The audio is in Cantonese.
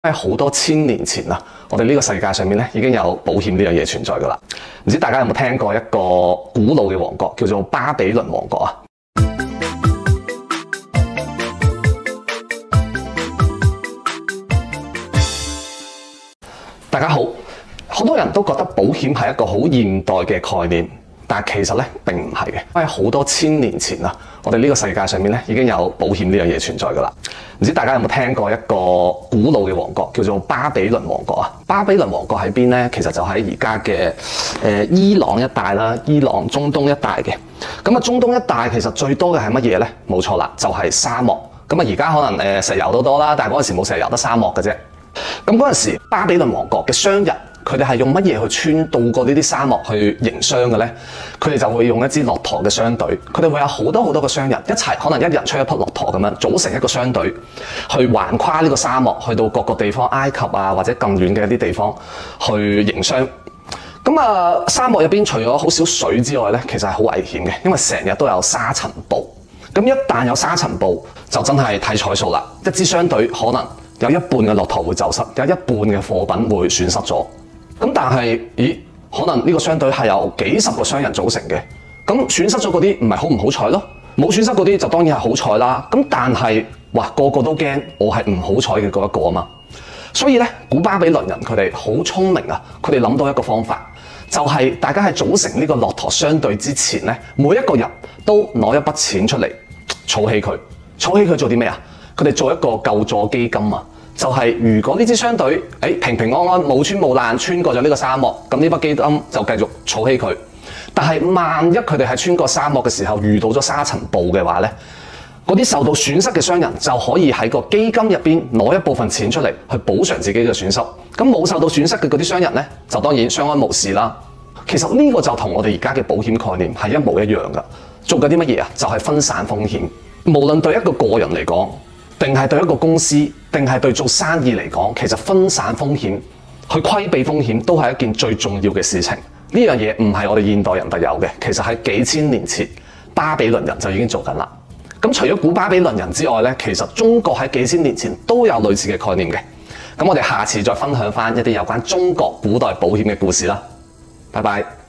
喺好多千年前啊，我哋呢個世界上面咧已經有保險呢樣嘢存在噶啦。唔知大家有冇聽過一個古老嘅王國叫做巴比倫王國啊？大家好，好多人都覺得保險係一個好現代嘅概念，但係其實咧並唔係嘅。喺好多千年前啊，我哋呢個世界上面咧已經有保險呢樣嘢存在噶啦。唔知大家有冇聽過一個古老嘅王國叫做巴比倫王國啊？巴比倫王國喺邊呢？其實就喺而家嘅伊朗一帶啦，伊朗中東一帶嘅。咁啊，中東一帶其實最多嘅係乜嘢呢？冇錯啦，就係沙漠。咁啊，而家可能石油都多啦，但係嗰陣時冇石油，得沙漠嘅啫。咁嗰陣時，巴比倫王國嘅商人，佢哋係用乜嘢去渡過呢啲沙漠去營商嘅咧？佢哋就會用一支駱駝嘅商隊，佢哋會有好多好多個商人一齊，可能一人出一匹駱駝咁樣組成一個商隊，去橫跨呢個沙漠，去到各個地方，埃及啊或者更遠嘅一啲地方去營商。咁啊，沙漠入邊除咗好少水之外咧，其實係好危險嘅，因為成日都有沙塵暴。咁一旦有沙塵暴，就真係睇彩數啦。一支商隊可能有一半嘅駱駝會走失，有一半嘅貨品會損失咗。咁但係，可能呢個商隊係由幾十個商人組成嘅，咁損失咗嗰啲唔係好唔好彩咯？冇損失嗰啲就當然係好彩啦。咁但係，個個都驚我係唔好彩嘅嗰一個啊嘛。所以咧，古巴比倫人佢哋好聰明啊，佢哋諗到一個方法，就係大家喺組成呢個駱駝商隊之前咧，每一個人都攞一筆錢出嚟儲起佢，儲起佢做啲咩啊？佢哋做一個救助基金啊！就係如果呢支商隊平平安安無穿無爛穿過咗呢個沙漠，咁呢筆基金就繼續儲起佢。但係萬一佢哋喺穿過沙漠嘅時候遇到咗沙塵暴嘅話咧，嗰啲受到損失嘅商人就可以喺個基金入邊攞一部分錢出嚟去補償自己嘅損失。咁冇受到損失嘅嗰啲商人咧，就當然相安無事啦。其實呢個就同我哋而家嘅保險概念係一模一樣噶。做緊啲乜嘢啊？就係分散風險。無論對一個個人嚟講，定係對一個公司，定係對做生意嚟講，其實分散風險、去規避風險都係一件最重要嘅事情。呢樣嘢唔係我哋現代人特有嘅，其實喺幾千年前巴比倫人就已經做緊啦。咁除咗古巴比倫人之外咧，其實中國喺幾千年前都有類似嘅概念嘅。咁我哋下次再分享翻一啲有關中國古代保險嘅故事啦。拜拜。